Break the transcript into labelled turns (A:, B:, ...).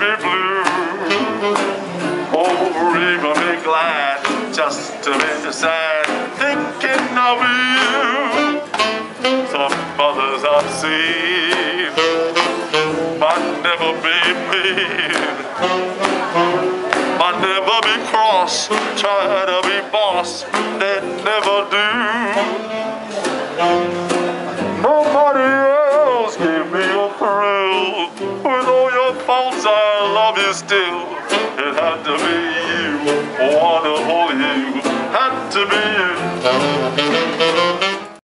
A: be blue, or even be glad, just to be sad, thinking of you. Some others I've seen might never be mean, might never be cross, try to be boss, they never do. Nobody else gave me a thrill. With all your faults, I love you still. It had to be you, wonderful you, had to be you.